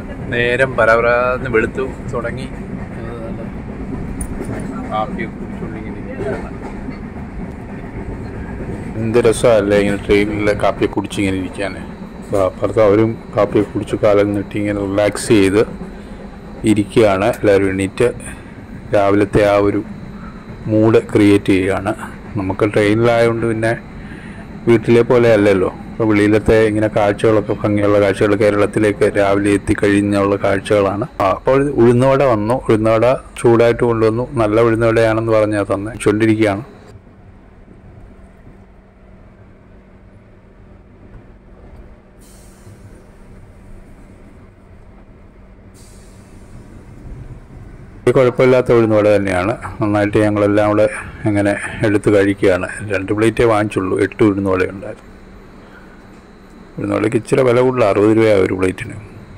നേരം പരപരാന്ന് വെളുത്തു തുടങ്ങി. കാപ്പി കുടിച്ചുകൊണ്ടിരിക്കുകയാണ്. എന്ത് രസമല്ലേ ഇങ്ങനെ ട്രെയിനിലെ കാപ്പി കുടിച്ചിങ്ങനെ ഇരിക്കാൻ. അപ്പോൾ അപ്പുറത്ത് അവരും കാപ്പി കുടിച്ച് കാലം നീട്ടി ഇങ്ങനെ റിലാക്സ് ചെയ്ത് ഇരിക്കുകയാണ്. എല്ലാവരും എണീറ്റ് രാവിലത്തെ ആ ഒരു മൂഡ് ക്രിയേറ്റ് ചെയ്യുകയാണ്. നമുക്ക് ട്രെയിനിലായതുകൊണ്ട് പിന്നെ വീട്ടിലെ പോലെ അല്ലല്ലോ. അപ്പോൾ വെളിയിലത്തെ ഇങ്ങനെ കാഴ്ചകളൊക്കെ ഭംഗിയുള്ള കാഴ്ചകൾ കേരളത്തിലേക്ക് രാവിലെ എത്തിക്കഴിഞ്ഞുള്ള കാഴ്ചകളാണ്. അപ്പോൾ ഉഴുന്നുവട വന്നു. ഉഴുന്നുവട ചൂടായിട്ട് കൊണ്ടുവന്നു. നല്ല ഉഴുന്നുവടയാണെന്ന് പറഞ്ഞാൽ തന്നെ ചൊല്ലിരിക്കുകയാണ്. കുഴപ്പമില്ലാത്ത ഉഴുന്നുവട തന്നെയാണ്. നന്നായിട്ട് ഞങ്ങളെല്ലാം കൂടെ ഇങ്ങനെ എടുത്ത് കഴിക്കുകയാണ്. 2 പ്ലേറ്റേ വാങ്ങിച്ചുള്ളൂ. 8 ഉഴുന്നുവട ഉണ്ടായിരുന്നു. ഉഴുന്നുവടയ്ക്ക് ഇച്ചിരി വില കൂടുതൽ, 60 രൂപയാണ് ഒരു പ്ലേറ്റിന്.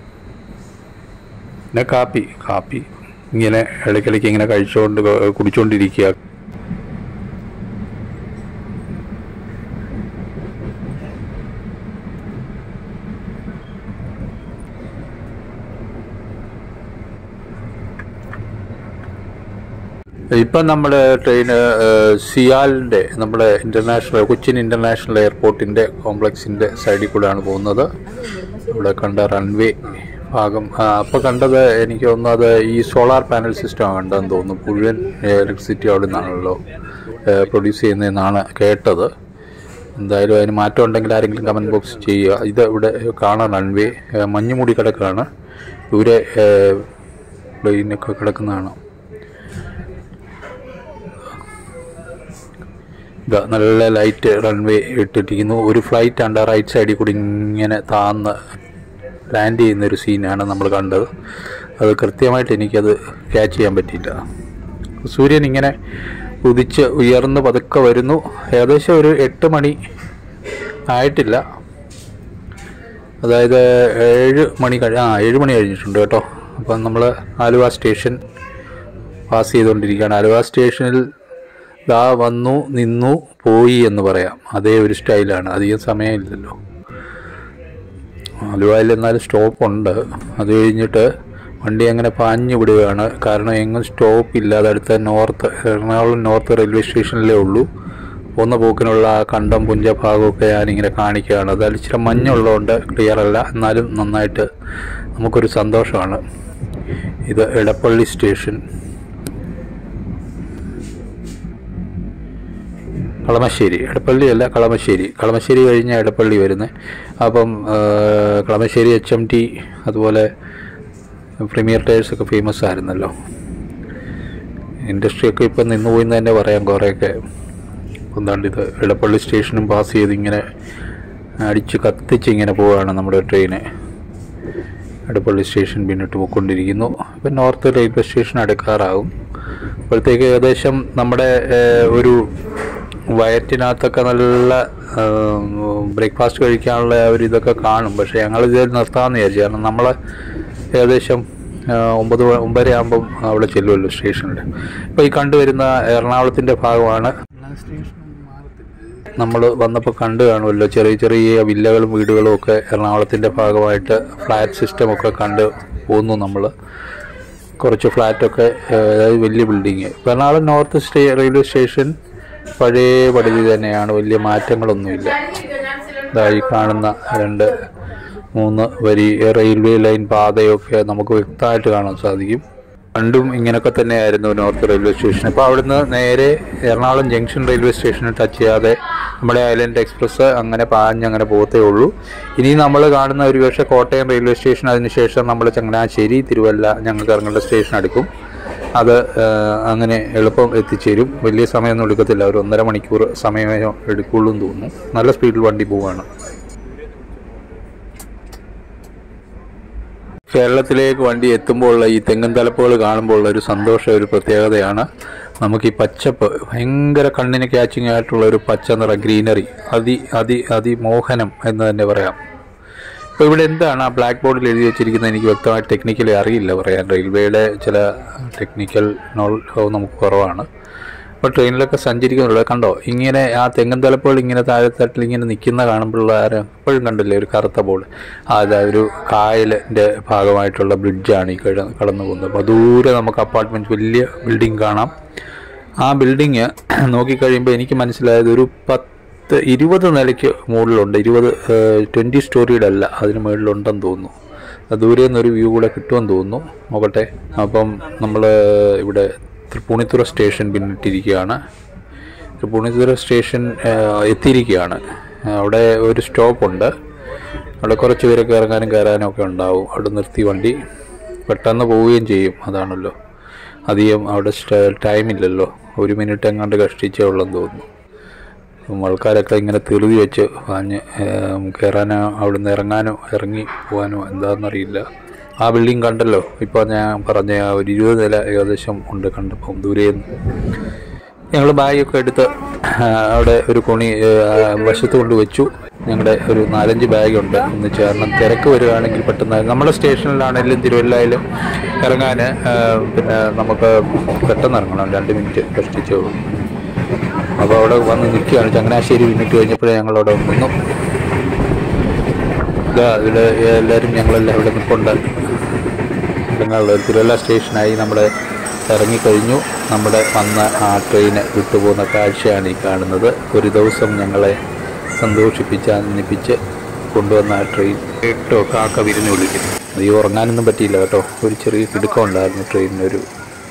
പിന്നെ കാപ്പി ഇങ്ങനെ ഇടയ്ക്കിടയ്ക്ക് ഇങ്ങനെ കുടിച്ചുകൊണ്ടിരിക്കുക. ഇപ്പം നമ്മുടെ ട്രെയിന് സിയാലിൻ്റെ നമ്മുടെ കൊച്ചിൻ ഇൻ്റർനാഷണൽ എയർപോർട്ടിൻ്റെ കോംപ്ലക്സിൻ്റെ സൈഡിൽ കൂടെയാണ് പോകുന്നത്. ഇവിടെ കണ്ട റൺവേ ഭാഗം അപ്പോൾ കണ്ടത് എനിക്ക് തോന്നുന്നത് ഈ സോളാർ പാനൽ സിസ്റ്റമാണ് കണ്ടതെന്ന് തോന്നുന്നു. മുഴുവൻ ഇലക്ട്രിസിറ്റി അവിടെ നിന്നാണല്ലോ പ്രൊഡ്യൂസ് ചെയ്യുന്നതെന്നാണ് കേട്ടത്. എന്തായാലും അതിന് മാറ്റം ഉണ്ടെങ്കിൽ ആരെങ്കിലും കമൻറ്റ് ബോക്സ് ചെയ്യുക. ഇത് ഇവിടെ കാണാൻ റൺവേ മഞ്ഞ് മൂടി കിടക്കുകയാണ്. ദൂരെ പ്ലെയിനൊക്കെ കിടക്കുന്നതാണ്. നല്ല ലൈറ്റ് റൺവേ ഇട്ടിരിക്കുന്നു. ഒരു ഫ്ലൈറ്റ് ഉണ്ട് റൈറ്റ് സൈഡിൽ കൂടി ഇങ്ങനെ താന്ന് ലാൻഡ് ചെയ്യുന്നൊരു സീനാണ് നമ്മൾ കണ്ടത്. അത് കൃത്യമായിട്ട് എനിക്കത് ക്യാച്ച് ചെയ്യാൻ പറ്റിയില്ല. സൂര്യൻ ഇങ്ങനെ ഉദിച്ച് ഉയർന്ന് പതുക്കെ വരുന്നു. ഏകദേശം ഒരു 8 മണി ആയിട്ടില്ല. അതായത് 7 മണി കഴിഞ്ഞിട്ടുണ്ട് കേട്ടോ. അപ്പം നമ്മൾ ആലുവ സ്റ്റേഷൻ പാസ് ചെയ്തുകൊണ്ടിരിക്കുകയാണ്. ആലുവ സ്റ്റേഷനിൽ വന്നു നിന്നു പോയി എന്ന് പറയാം. അതേ ഒരു സ്റ്റൈലാണ്. അധികം സമയമില്ലല്ലോ ആലുവയിൽ. എന്നാലും സ്റ്റോപ്പുണ്ട്. അത് കഴിഞ്ഞിട്ട് വണ്ടി അങ്ങനെ പാഞ്ഞു വിടുകയാണ്. കാരണം എങ്ങും സ്റ്റോപ്പില്ലാതെ അടുത്ത എറണാകുളം നോർത്ത് റെയിൽവേ സ്റ്റേഷനിലേ ഉള്ളൂ. പോകുന്ന പോക്കിനുള്ള കണ്ടം പുഞ്ച ഭാഗമൊക്കെ ഞാനിങ്ങനെ കാണിക്കുകയാണ്. അത് ഇച്ചിരി മഞ്ഞുള്ളതുകൊണ്ട് ക്ലിയർ അല്ല, എന്നാലും നന്നായിട്ട് നമുക്കൊരു സന്തോഷമാണ്. ഇത് എടപ്പള്ളി സ്റ്റേഷൻ. എടപ്പള്ളി അല്ല, കളമശ്ശേരി കഴിഞ്ഞ എടപ്പള്ളി വരുന്നത്. അപ്പം കളമശ്ശേരി HMT അതുപോലെ പ്രീമിയർ ടയേഴ്സൊക്കെ ഫേമസ് ആയിരുന്നല്ലോ. ഇൻഡസ്ട്രിയൊക്കെ ഇപ്പം നിന്നുപോയിന്ന് തന്നെ പറയാം കുറേയൊക്കെ. എന്താണ്ട് ഇത് എടപ്പള്ളി സ്റ്റേഷനും പാസ് ചെയ്ത് ഇങ്ങനെ അടിച്ച് കത്തിച്ച് ഇങ്ങനെ പോവുകയാണ് നമ്മുടെ ട്രെയിന്. എടപ്പള്ളി സ്റ്റേഷൻ പിന്നിട്ട് പോയിക്കൊണ്ടിരിക്കുന്നു. ഇപ്പം നോർത്ത് റെയിൽവേ സ്റ്റേഷൻ അടുക്കാറാകും. അപ്പോഴത്തേക്ക് ഏകദേശം നമ്മുടെ ഒരു വയറ്റിനകത്തൊക്കെ നല്ല ബ്രേക്ക്ഫാസ്റ്റ് കഴിക്കാനുള്ള ഒരു ഇതൊക്കെ കാണും. പക്ഷേ ഞങ്ങളിത് നിർത്താമെന്ന് വിചാരിച്ചു. കാരണം നമ്മൾ ഏകദേശം 9 ആകുമ്പം അവിടെ ചെല്ലുമല്ലോ സ്റ്റേഷനിൽ. ഇപ്പോൾ ഈ കണ്ടുവരുന്ന എറണാകുളത്തിൻ്റെ ഭാഗമാണ്. നമ്മൾ വന്നപ്പോൾ കണ്ടു കാണുമല്ലോ ചെറിയ ചെറിയ വില്ലകളും വീടുകളും ഒക്കെ എറണാകുളത്തിൻ്റെ ഭാഗമായിട്ട് ഫ്ലാറ്റ് സിസ്റ്റമൊക്കെ കണ്ട് പോകുന്നു. നമ്മൾ കുറച്ച് ഫ്ലാറ്റൊക്കെ, അതായത് വലിയ building. Ernakulam north railway station പഴയ പദ്ധതി തന്നെയാണ്. വലിയ മാറ്റങ്ങളൊന്നുമില്ല. ഈ കാണുന്ന 2-3 വരി റെയിൽവേ ലൈൻ പാതയൊക്കെ നമുക്ക് വ്യക്തമായിട്ട് കാണാൻ സാധിക്കും. പണ്ടും ഇങ്ങനെയൊക്കെ തന്നെയായിരുന്നു നോർത്ത് റെയിൽവേ സ്റ്റേഷൻ. ഇപ്പോൾ അവിടുന്ന് നേരെ എറണാകുളം ജംഗ്ഷൻ റെയിൽവേ സ്റ്റേഷനിൽ ടച്ച് ചെയ്യാതെ നമ്മുടെ ഐലൻഡ് എക്സ്പ്രസ് അങ്ങനെ പാഞ്ഞങ്ങനെ പോകത്തേ ഉള്ളൂ. ഇനി നമ്മൾ കാണുന്ന ഒരു പക്ഷേ കോട്ടയം റെയിൽവേ സ്റ്റേഷൻ, അതിനുശേഷം നമ്മൾ ചങ്ങനാശ്ശേരി, തിരുവല്ല ഞങ്ങൾക്ക് ഇറങ്ങേണ്ട സ്റ്റേഷൻ എടുക്കും. അത് അങ്ങനെ എളുപ്പം എത്തിച്ചേരും. വലിയ സമയമൊന്നും എടുക്കത്തില്ല. ഒരു 1.5 മണിക്കൂർ സമയമേ എടുക്കുള്ളൂ എന്ന് തോന്നുന്നു. നല്ല സ്പീഡിൽ വണ്ടി പോവുകയാണ്. കേരളത്തിലേക്ക് വണ്ടി എത്തുമ്പോൾ ഈ തെങ്ങൻ തലപ്പുകൾ കാണുമ്പോൾ ഒരു സന്തോഷം, ഒരു പ്രത്യേകതയാണ്. നമുക്ക് ഈ പച്ചപ്പ് ഭയങ്കര കണ്ണിന് ക്യാച്ചിങ് ആയിട്ടുള്ള ഒരു പച്ച നിറ ഗ്രീനറി, അതിമോഹനം എന്ന് തന്നെ പറയാം. അപ്പോൾ ഇവിടെ എന്താണ് ആ ബ്ലാക്ക് ബോർഡിൽ എഴുതി വെച്ചിരിക്കുന്നത് എനിക്ക് വ്യക്തമായിട്ട് ടെക്നിക്കലി അറിയില്ല പറയാൻ. റെയിൽവേയുടെ ചില ടെക്നിക്കൽ നോളജ് നമുക്ക് കുറവാണ്. ഇപ്പോൾ ട്രെയിനിലൊക്കെ സഞ്ചരിക്കുന്നുള്ളത് കണ്ടോ, ഇങ്ങനെ ആ തെങ്ങൻ തലപ്പോൾ ഇങ്ങനെ താഴെത്തട്ടിൽ ഇങ്ങനെ നിൽക്കുന്ന കാണുമ്പോൾ എപ്പോഴും കണ്ടില്ലേ ഒരു കറുത്ത ബോർഡ്, അതായത് ഒരു കായലിൻ്റെ ഭാഗമായിട്ടുള്ള ബ്രിഡ്ജാണ് ഈ കടന്നു പോകുന്നത്. അപ്പോൾ ദൂരെ നമുക്ക് അപ്പാർട്ട്മെൻറ്റ് വലിയ ബിൽഡിംഗ് കാണാം. ആ ബിൽഡിങ് നോക്കിക്കഴിയുമ്പോൾ എനിക്ക് മനസ്സിലായത് ഒരു 10-20 നിലയ്ക്ക് മുകളിലുണ്ട്. 20 സ്റ്റോറിയുടെ അല്ല, അതിന് മുകളിലുണ്ടെന്ന് തോന്നുന്നു. ദൂരെ നിന്നൊരു വ്യൂ കൂടെ കിട്ടുമെന്ന് തോന്നുന്നു, നോക്കട്ടെ. അപ്പം നമ്മൾ ഇവിടെ തൃപ്പൂണിത്തുറ സ്റ്റേഷൻ പിന്നിട്ടിരിക്കുകയാണ്. തൃപ്പൂണിത്തുറ സ്റ്റേഷൻ എത്തിയിരിക്കുകയാണ്. അവിടെ ഒരു സ്റ്റോപ്പുണ്ട്, അവിടെ കുറച്ച് പേരൊക്കെ ഇറങ്ങാനും കയറാനും ഒക്കെ ഉണ്ടാവും. അവിടെ നിർത്തി വണ്ടി പെട്ടെന്ന് പോവുകയും ചെയ്യും. അതാണല്ലോ, അധികം അവിടെ ടൈമില്ലല്ലോ, 1 മിനിറ്റ് എങ്ങാണ്ട് കഷ്ടിച്ചേ ഉള്ളെന്ന് തോന്നുന്നു. ആൾക്കാരൊക്കെ ഇങ്ങനെ തെറുതി വെച്ച് പറഞ്ഞ് കയറാനോ അവിടുന്ന് ഇറങ്ങാനോ ഇറങ്ങി പോകാനോ എന്താണെന്നറിയില്ല. ആ ബിൽഡിംഗ് കണ്ടല്ലോ, ഇപ്പോൾ ഞാൻ പറഞ്ഞ ഒരു 20 നില ഏകദേശം ഉണ്ട് കണ്ടപ്പം ദൂരെ നിന്ന്. ഞങ്ങൾ ബാഗൊക്കെ എടുത്ത് അവിടെ ഒരു കോണി വശത്ത് കൊണ്ട് വെച്ചു. ഞങ്ങളുടെ ഒരു 4-5 ബാഗുണ്ട് എന്ന് ചേർന്ന്. തിരക്ക് വരികയാണെങ്കിൽ പെട്ടെന്ന് നമ്മുടെ സ്റ്റേഷനിലാണെങ്കിലും തിരുവല്ലയിലും ഇറങ്ങാൻ പിന്നെ നമുക്ക് പെട്ടെന്ന് ഇറങ്ങണം, 2 മിനിറ്റ് കഷ്ടിച്ചേ ഉള്ളൂ. അപ്പോൾ അവിടെ വന്ന് നിൽക്കുകയാണ്. ചങ്ങനാശ്ശേരി പിന്നിട്ട് കഴിഞ്ഞപ്പോഴേ ഞങ്ങളവിടെ നിന്നു. ഇവിടെ എല്ലാവരും ഞങ്ങളെല്ലാം ഇവിടെ നിൽപ്പുണ്ട്. തിരുവല്ല സ്റ്റേഷനായി നമ്മുടെ ഇറങ്ങിക്കഴിഞ്ഞു. നമ്മുടെ വന്ന ആ ട്രെയിന് വിട്ടുപോകുന്ന കാഴ്ചയാണ് ഈ കാണുന്നത്. ഒരു ദിവസം ഞങ്ങളെ സന്തോഷിപ്പിച്ച് ആനന്ദിപ്പിച്ച് കൊണ്ടുവന്ന ആ ട്രെയിൻ കേട്ടോ കാക്ക വിരുന്ന് വിളിക്കുന്നു. അത് ഉറങ്ങാനൊന്നും പറ്റിയില്ല കേട്ടോ, ഒരു ചെറിയ കിടുക്കം ഉണ്ടായിരുന്നു ട്രെയിനിനൊരു.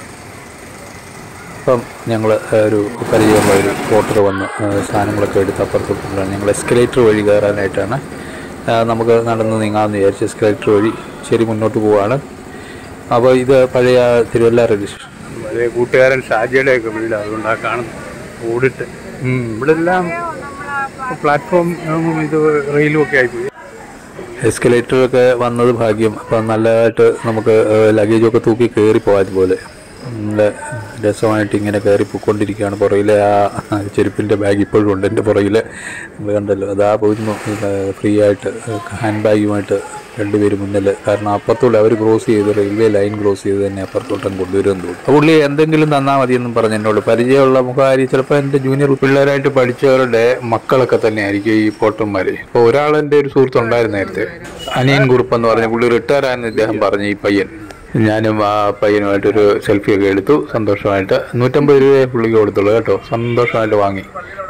അപ്പം ഞങ്ങൾ ഒരു പരിചയമുള്ള ഒരു പോർട്ടർ വന്ന് സാധനങ്ങളൊക്കെ എടുത്ത് അപ്പുറത്തോട്ടാണ്. ഞങ്ങൾ എസ്കലേറ്റർ വഴി കയറാനായിട്ടാണ്. നമുക്ക് നടന്ന് നീങ്ങാമെന്ന് വിചാരിച്ച് എസ്കലേറ്റർ വഴി ശരി മുന്നോട്ട് പോവുകയാണ്. അപ്പോൾ ഇത് പഴയ തിരുവല്ല രജിസ്റ്റർ പഴയ കൂട്ടുകാരൻ ഷാജിയുടെ ഒക്കെ വീട്, അതുകൊണ്ടാണ് കാണുന്നത് ഓടിട്ട്. ഇവിടെ എല്ലാം പ്ലാറ്റ്ഫോം ഇത് റെയിലും ഒക്കെ ആയിപ്പോയി. എസ്കലേറ്ററൊക്കെ വന്നത് ഭാഗ്യം. അപ്പം നല്ലതായിട്ട് നമുക്ക് ലഗേജൊക്കെ തൂക്കി കയറി പോകാൻ പോലെ നല്ല രസമായിട്ട് ഇങ്ങനെ കയറി പോയിക്കൊണ്ടിരിക്കുകയാണ്. പുറകിലെ ആ ചെരുപ്പിൻ്റെ ബാഗ് ഇപ്പോഴും ഉണ്ട് എൻ്റെ പുറകിൽ, നമ്മൾ കണ്ടല്ലോ. അതാ പോയിരുന്നു ഫ്രീ ആയിട്ട് ഹാൻഡ് ബാഗുമായിട്ട് 2 പേര് മുന്നിൽ. കാരണം അപ്പുറത്തോട്ട് അവർ ക്രോസ് ചെയ്ത് റെയിൽവേ ലൈൻ ക്രോസ് ചെയ്ത് തന്നെ അപ്പുറത്തോട്ടും കൊണ്ടുവരുമെന്ന് തോന്നുന്നു. പുള്ളി എന്തെങ്കിലും തന്നാൽ മതിയെന്നും പറഞ്ഞ് എന്നോട് പരിചയമുള്ള മുഖാരി, ചിലപ്പോൾ എൻ്റെ ജൂനിയർ പിള്ളേരായിട്ട് പഠിച്ചവരുടെ മക്കളൊക്കെ തന്നെ ആയിരിക്കും ഈ പോട്ടന്മാർ. ഇപ്പോൾ ഒരാളെൻ്റെ ഒരു സുഹൃത്തുണ്ടായിരുന്നു നേരത്തെ, അനിയൻ കുറുപ്പ് എന്ന് പറഞ്ഞ പുള്ളി റിട്ടയർ ആയെന്ന് ഇദ്ദേഹം പറഞ്ഞു. ഈ പയ്യൻ, ഞാനും ആ പയ്യനുമായിട്ടൊരു സെൽഫിയൊക്കെ എടുത്തു സന്തോഷമായിട്ട്. 150 രൂപയെ പുള്ളിക്ക് കൊടുത്തുള്ളൂ കേട്ടോ, സന്തോഷമായിട്ട് വാങ്ങി.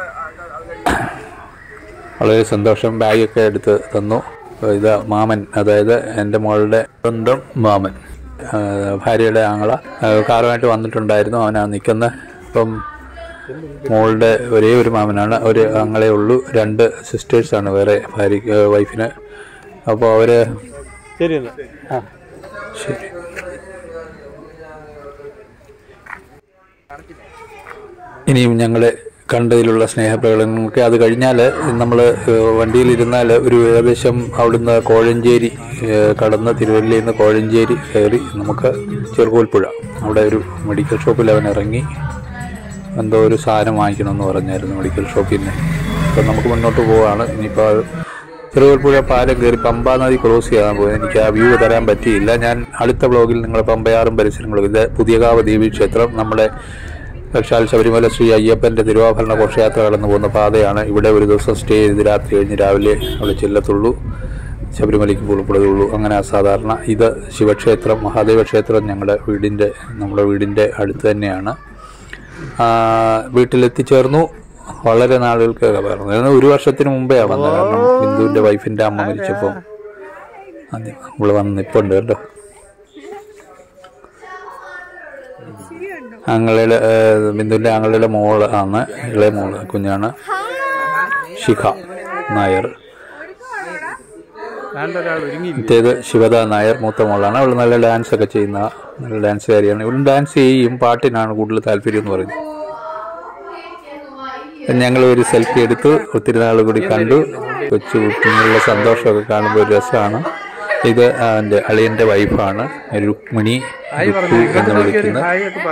വളരെ സന്തോഷം. ബാഗൊക്കെ എടുത്ത് തന്നു. ഇത് മാമൻ, അതായത് എൻ്റെ മോളുടെ സ്വന്തം മാമൻ, ഭാര്യയുടെ ആങ്ങള കാറുമായിട്ട് വന്നിട്ടുണ്ടായിരുന്നു. അവനാണ് നിൽക്കുന്നത്. അപ്പം മോളുടെ ഒരേ ഒരു മാമനാണ്, ഒരു ആങ്ങളേ ഉള്ളൂ. 2 സിസ്റ്റേഴ്സാണ് വേറെ ഭാര്യയ്ക്ക് വൈഫിന്. അപ്പോൾ അവർ ശരി. ഇനിയും ഞങ്ങൾ കണ്ടതിലുള്ള സ്നേഹപ്രകടനങ്ങളൊക്കെ അത് കഴിഞ്ഞാൽ നമ്മൾ വണ്ടിയിലിരുന്നാൽ ഒരു ഏകദേശം അവിടുന്ന് കോഴഞ്ചേരി കടന്ന് തിരുവല്ലയിൽ നിന്ന് കോഴഞ്ചേരി കയറി നമുക്ക് ചെറുകോൽപ്പുഴ അവിടെ ഒരു മെഡിക്കൽ ഷോപ്പിൽ അവൻ ഇറങ്ങി എന്തോ ഒരു സാധനം വാങ്ങിക്കണമെന്ന് പറഞ്ഞായിരുന്നു മെഡിക്കൽ ഷോപ്പിൽ നിന്ന്. അപ്പം നമുക്ക് മുന്നോട്ട് പോവുകയാണ്. ഇനിയിപ്പോൾ ചെറുകോൽപ്പുഴ പാലം കയറി പമ്പാ നദി ക്രോസ് ചെയ്യാൻ പോയി. എനിക്ക് ആ വ്യൂ തരാൻ പറ്റിയില്ല. ഞാൻ അടുത്ത ബ്ലോഗിൽ നിങ്ങൾ പമ്പയാറും പരിസരങ്ങളും, ഇത് പുതിയകാവ് ദേവീക്ഷേത്രം, നമ്മുടെ സാക്ഷാൽ ശബരിമല ശ്രീ അയ്യപ്പൻ്റെ തിരുവാഭരണ ഘോഷയാത്ര കടന്നു പോകുന്ന പാതയാണ്. ഇവിടെ ഒരു ദിവസം സ്റ്റേ ചെയ്ത് രാത്രി കഴിഞ്ഞ് രാവിലെ അവിടെ ചെല്ലത്തുള്ളൂ, ശബരിമലയ്ക്ക് പുറപ്പെടുകയുള്ളൂ. അങ്ങനെ സാധാരണ. ഇത് ശിവക്ഷേത്രം, മഹാദേവ ക്ഷേത്രം നമ്മുടെ വീടിൻ്റെ അടുത്ത് തന്നെയാണ്. വീട്ടിലെത്തിച്ചേർന്നു. വളരെ നാളുകൾക്ക് പറഞ്ഞു, 1 വർഷത്തിന് മുമ്പേ വന്നത്. കാരണം ബിന്ദുവിൻ്റെ വൈഫിൻ്റെ അമ്മ മരിച്ചപ്പോൾ ഇവിടെ വന്ന് നിൽപ്പുണ്ട് കേട്ടോ. ആങ്ങളുടെ ബിന്ദുവിൻ്റെ ആങ്ങളുടെ മോള് ആണ്, ഇളയ മോള് കുഞ്ഞാണ്, ശിഖ നായർ. മറ്റേത് ശിവദ നായർ, മൂത്ത മോളാണ്. അവൾ നല്ല ഡാൻസ് ഒക്കെ ചെയ്യുന്ന നല്ല ഡാൻസുകാരിയാണ്. ഇവളും ഡാൻസ് ചെയ്യും, പാട്ടിനാണ് കൂടുതൽ താല്പര്യം എന്ന് പറയുന്നത്. ഞങ്ങൾ ഒരു സെൽഫി എടുത്തു, ഒത്തിരി നാൾ കൂടി കണ്ടു. കൊച്ചു കുട്ടികളുടെ സന്തോഷമൊക്കെ കാണുമ്പോൾ ഒരു രസമാണ്. ഇത് എൻ്റെ അളിയൻ്റെ വൈഫാണ്, രുക്മിണി എന്ന് വിളിക്കുന്നത്.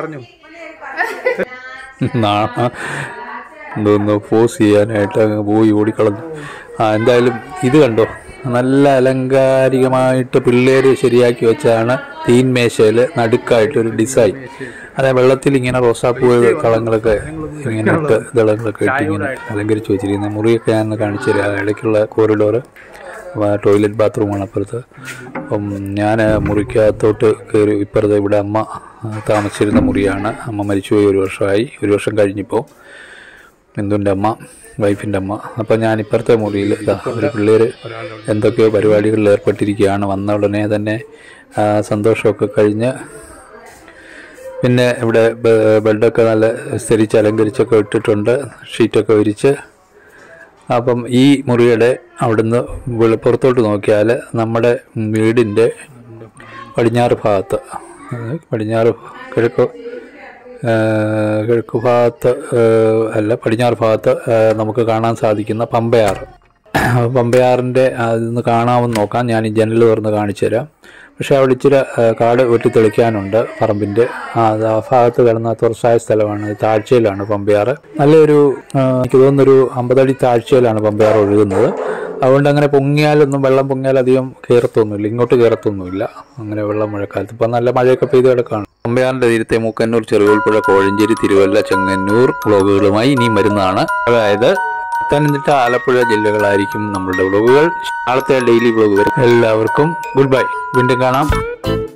എന്തോന്ന് പോസ് ചെയ്യാനായിട്ട് അങ്ങ് പോയി ഓടിക്കളഞ്ഞു. എന്തായാലും ഇത് കണ്ടോ, നല്ല അലങ്കാരികമായിട്ട് പിള്ളേർ ശരിയാക്കി വെച്ചാണ് തീൻമേശയിൽ നടുക്കായിട്ടൊരു ഡിസൈൻ. അതെ, വെള്ളത്തിൽ ഇങ്ങനെ റോസാപ്പൂ കളങ്ങളൊക്കെ ഇങ്ങനെ ഇട്ട് ദളങ്ങളൊക്കെ ഇട്ട് ഇങ്ങനെ അലങ്കരിച്ച് വെച്ചിരിക്കുന്നത്. മുറിയൊക്കെ ഞാൻ കാണിച്ചു തരാം. ഇടയ്ക്കുള്ള കോറിഡോറ്, ടോയ്ലറ്റ് ബാത്റൂമാണ് അപ്പുറത്ത്. അപ്പം ഞാൻ മുറിക്കകത്തോട്ട് കയറി. ഇപ്പുറത്ത് ഇവിടെ അമ്മ താമസിച്ചിരുന്ന മുറിയാണ്. അമ്മ മരിച്ചുപോയി 1 വർഷമായി. 1 വർഷം കഴിഞ്ഞിപ്പോൾ ബിന്ദുവിൻ്റെ അമ്മ, വൈഫിൻ്റെ അമ്മ. അപ്പം ഞാൻ ഇപ്പുറത്തെ മുറിയിൽ ഒരു പിള്ളേർ എന്തൊക്കെയോ പരിപാടികളിൽ ഏർപ്പെട്ടിരിക്കുകയാണ്. വന്ന ഉടനെ തന്നെ സന്തോഷമൊക്കെ കഴിഞ്ഞ് പിന്നെ ഇവിടെ ബെഡൊക്കെ നല്ല വിസ്തരിച്ച് അലങ്കരിച്ചൊക്കെ ഇട്ടിട്ടുണ്ട്, ഷീറ്റൊക്കെ വിരിച്ച്. അപ്പം ഈ മുറിയുടെ അവിടുന്ന് പുറത്തോട്ട് നോക്കിയാൽ നമ്മുടെ വീടിൻ്റെ പടിഞ്ഞാറ് ഭാഗത്ത്, കിഴക്ക് ഭാഗത്ത് അല്ല പടിഞ്ഞാറ് ഭാഗത്ത് നമുക്ക് കാണാൻ സാധിക്കുന്ന പമ്പയാറ്. പമ്പയാറിൻ്റെ അതൊന്ന് കാണാമെന്ന് നോക്കാം. ഞാൻ ഈ ജനൽ തുറന്ന് കാണിച്ചു തരാം. പക്ഷേ അവിടെ ഇച്ചിരി കാട് വെട്ടി തെളിക്കാനുണ്ട് പറമ്പിൻ്റെ. ആ ഭാഗത്ത് കിടന്ന തുറസായ സ്ഥലമാണ്. താഴ്ചയിലാണ് പമ്പയാറ്. നല്ലൊരു എനിക്ക് തോന്നുന്നൊരു 50 അടി താഴ്ചയിലാണ് പമ്പയാറ് ഒഴുകുന്നത്. അതുകൊണ്ട് അങ്ങനെ പൊങ്ങിയാലൊന്നും, വെള്ളം പൊങ്ങിയാൽ അധികം കയറത്തൊന്നുമില്ല, ഇങ്ങോട്ട് കയറത്തൊന്നുമില്ല അങ്ങനെ വെള്ളം മഴക്കാലത്ത്. ഇപ്പം നല്ല മഴയൊക്കെ പെയ്ത് കിടക്കുകയാണ്. പമ്പയാറിൻ്റെ തീരത്തെ മൂക്കന്നൂർ, ചെറുകോൽപ്പുഴ, കോഴഞ്ചേരി, തിരുവല്ല, ചെങ്ങന്നൂർ വ്ളോഗുകളുമായി ഇനിയും വരുന്നതാണ്. അതായത് പത്തനംതിട്ട, ആലപ്പുഴ ജില്ലകളായിരിക്കും നമ്മളുടെ വ്ളോഗുകൾ. നാളത്തെ ഡെയിലി വ്ളോഗ് വരും. എല്ലാവർക്കും ഗുഡ് ബൈ. വീണ്ടും കാണാം.